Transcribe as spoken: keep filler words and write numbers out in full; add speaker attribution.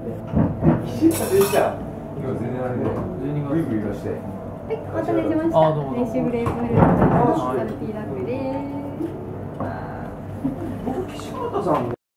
Speaker 1: 岸田でした。今全然あれで、グイグイ言わして。
Speaker 2: はい、お待たせしました。練習グレープフルーツとサルティーラックです。
Speaker 1: 僕岸本さん